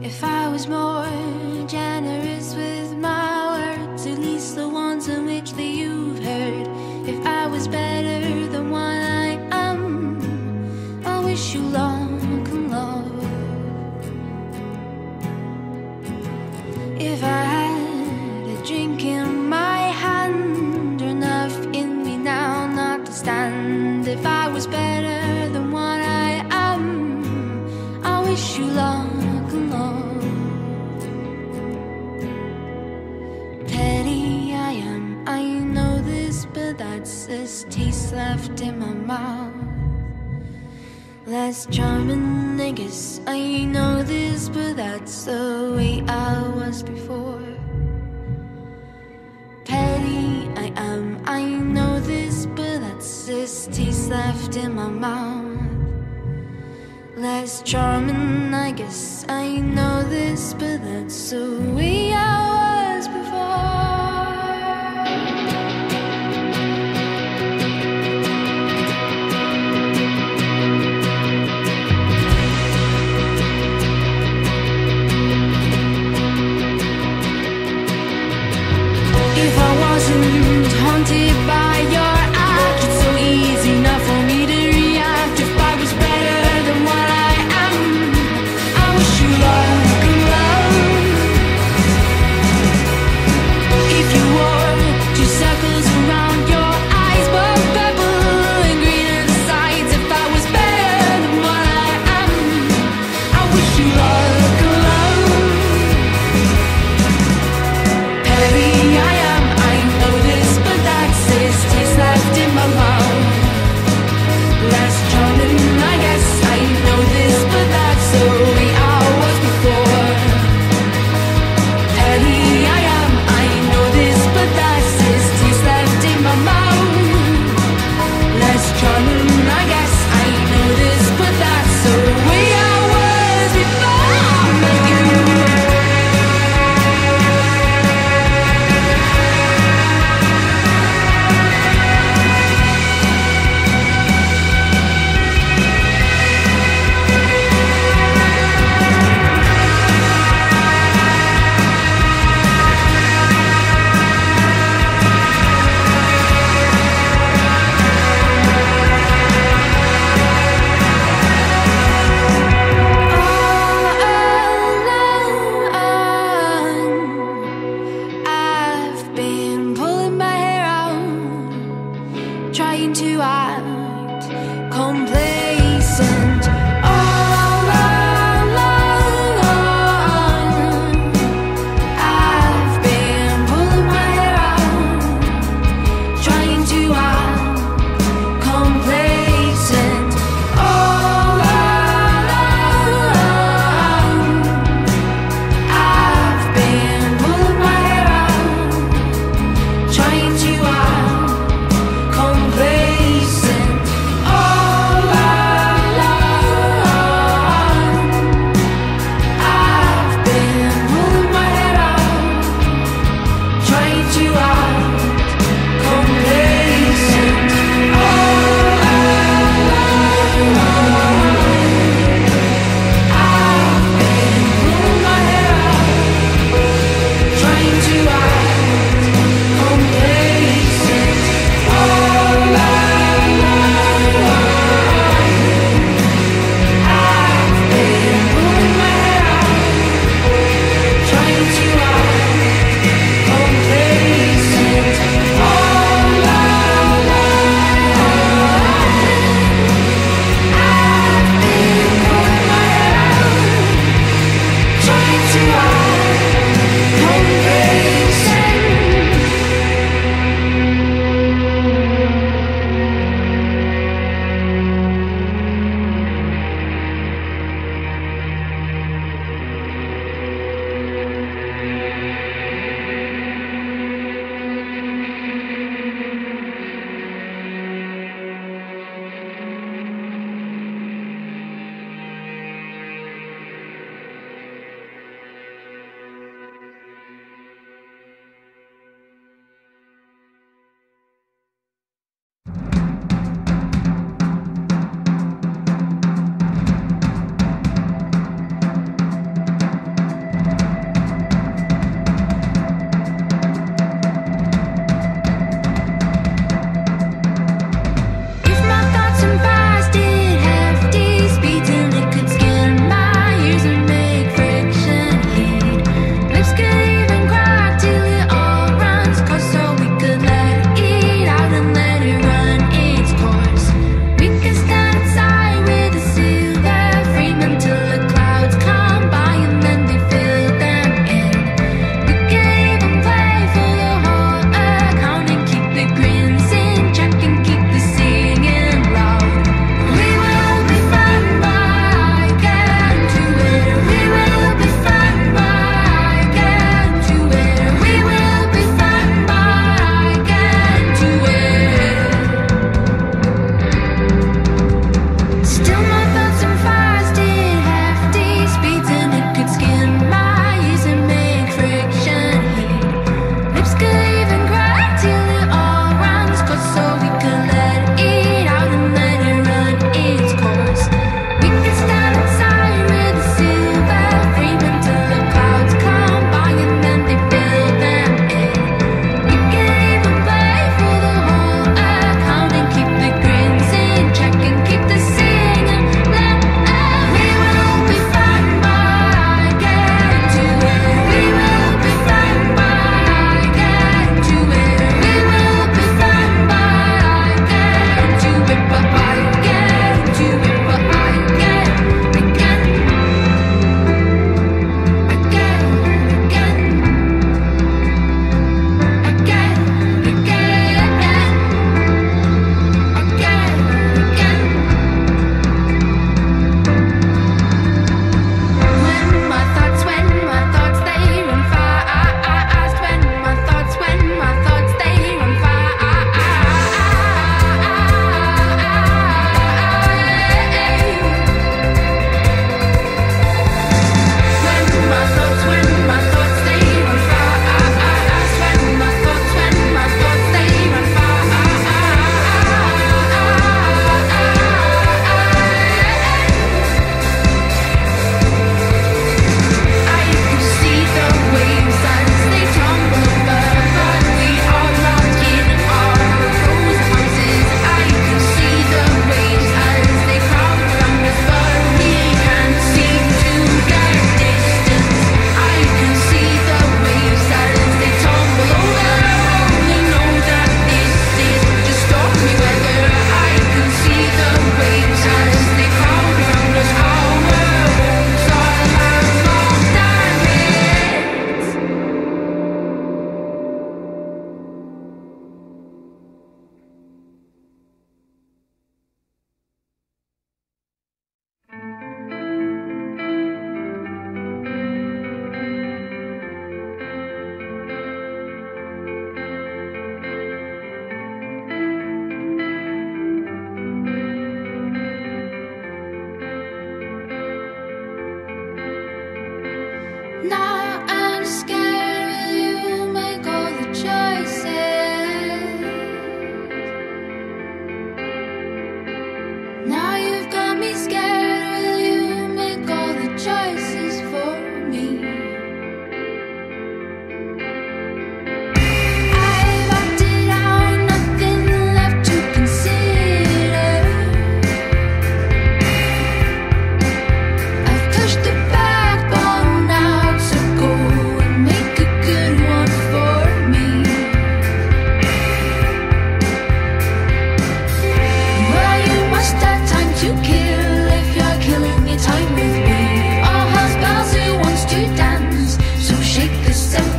If I was more generous with my words, at least the ones in which that you've heard. If I was better than what I am, I wish you luck and love. If I had a drink in my hand, or enough in me now not to stand. If I was better than what I am, I wish you luck and love. Petty I am, I know this, but that's this taste left in my mouth. Less charming, I guess, I know this, but that's the way I was before. Petty I am, I know this, but that's this taste left in my mouth. Less charming, I guess, I know this, but that's the way I was before. If I wasn't haunted by your act, it's so easy enough for me to react. If I was better than what I am, I wish you luck and love.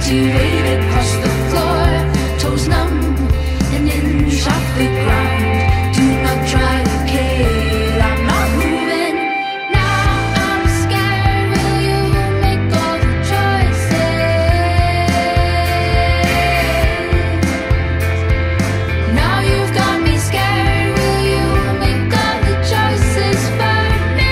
empty weight across the floor. Toes numb, an inch off the ground. Do not try to kill, I'm not moving. Now I'm scared, will you make all the choices? Now you've got me scared, will you make all the choices for me?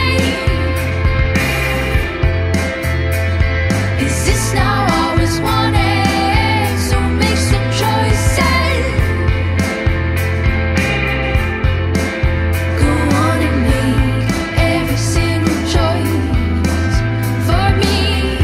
Is this now I was wanted? So make some choices. Go on and make every single choice for me.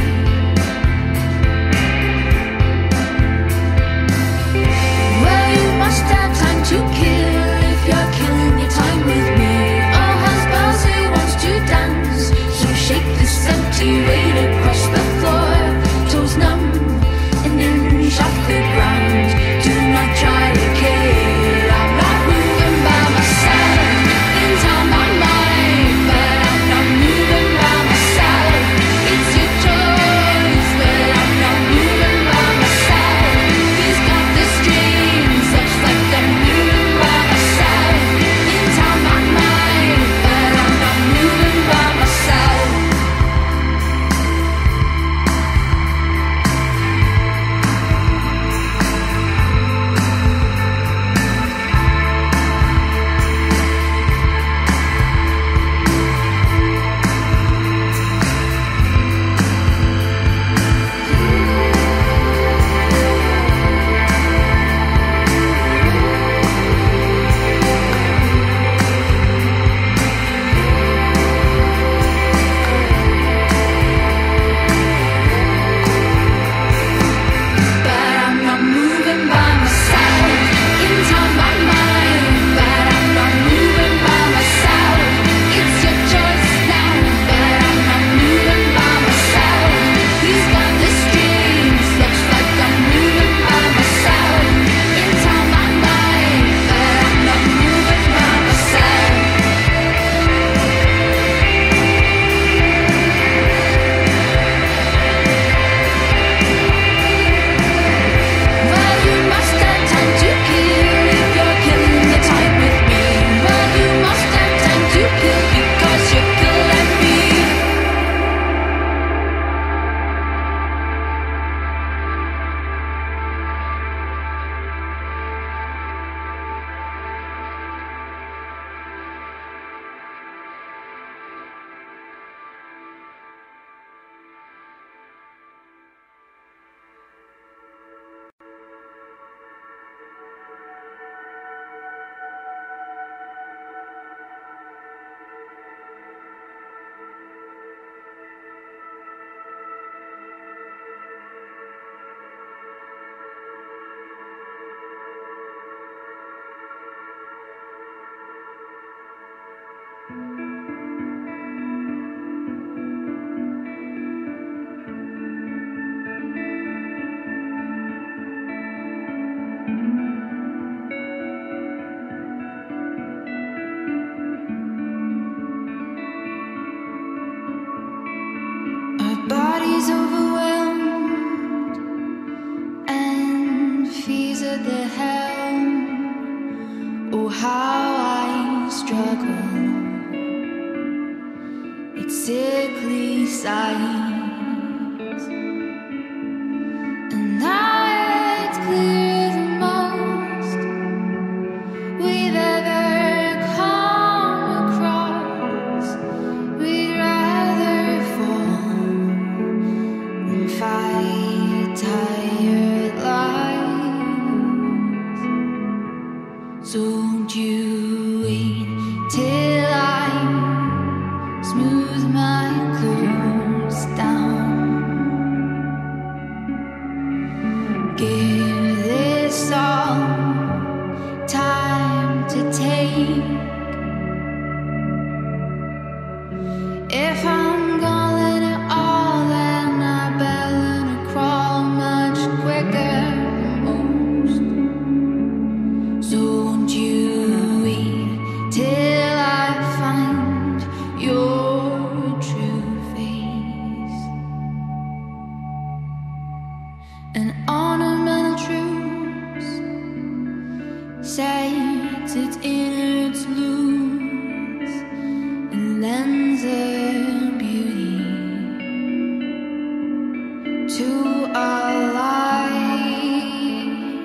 Well, you must have time to kill if you're killing your time with me. All house bells who wants to dance, so shake this empty weight across the floor. Toes numb, an inch off the ground. Do not try to kill, I'm not moving by myself. Things on my mind, but I'm not moving by myself. It's your choice, but I'm not moving by myself. He's got the strings, looks like I'm moving by myself. Things on my mind, but I'm not moving by myself. But I'm not moving by myself. Things on my mind, but I'm not moving by myself. It's your choice now, but I'm not moving by myself. He's got the strings, looks like I'm moving by myself. Things on my mind, but I'm not moving by myself. Well, you must have time to kill if you're killing the time with me. Well, you must have time to kill because you're killing me. Our bodies overwhelmed and fears at the helm. Oh, how I struggle. It's sickly sights, and now it's clear the most we've ever come across. We'd rather fall than fight tired lives. So don't you wait till I smooth my clothes down. Give this all time to take. If I'm gonna let it all, then I better to crawl much quicker than most. So won't you wait till I find your true face? An ornamental truce sets its innards loose and lends a beauty to our life.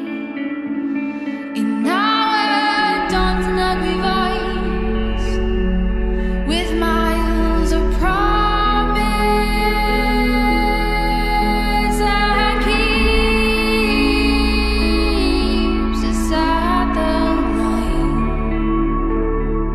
In our dawn's an ugly voice with miles of promise that keeps us at the line.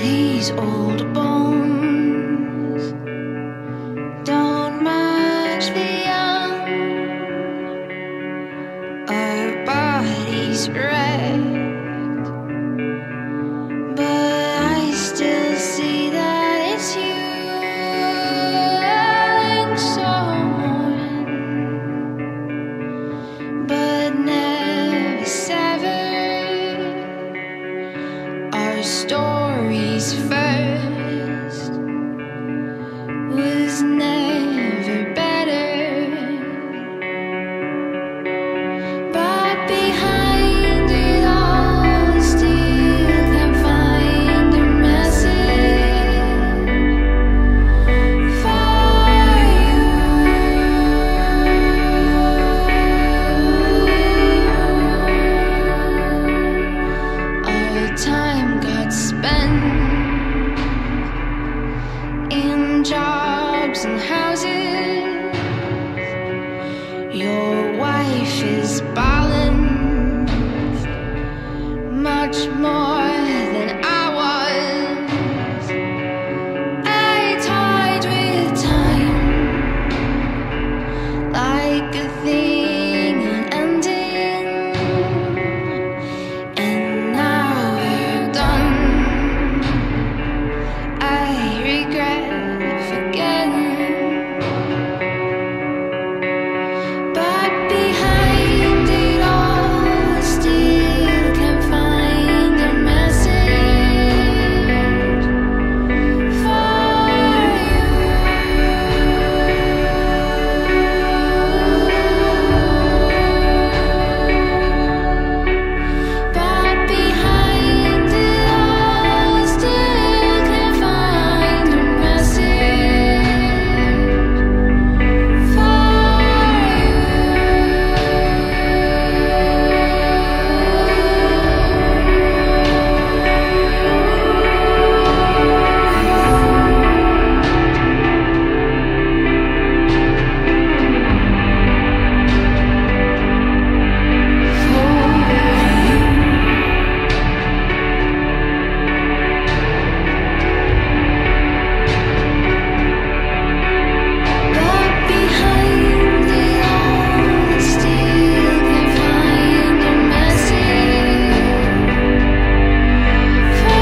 these old bones don't match the young. Our bodies wrecked, but I still see that it's you. Someone, but never severed. Our stories first was never better, but behind it all, still can find a message for you. Our time got spent in jobs and houses. Your wife is balanced, much more than I was. I tied with time like a thing unending, and now we're done. I regret forgetting, but behind it all, still can find a message for you. But behind it all, still can find a message for But behind it all, still can find a message for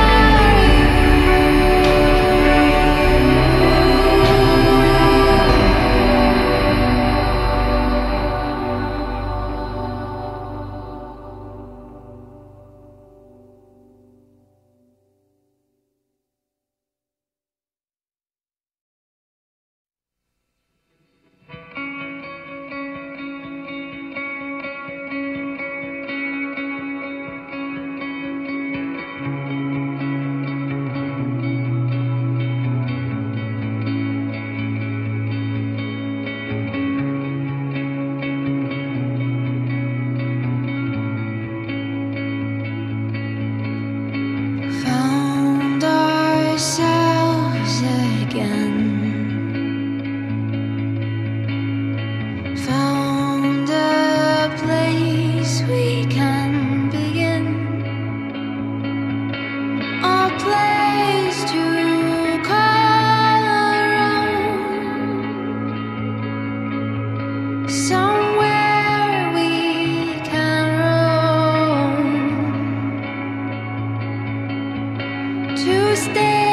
found ourselves again. Found a place we can begin, a place to call our own, somewhere we can roam, to stay